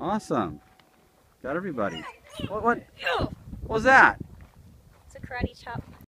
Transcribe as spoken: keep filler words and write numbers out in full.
Awesome. Got everybody. What, what, what was that? It's a karate chop.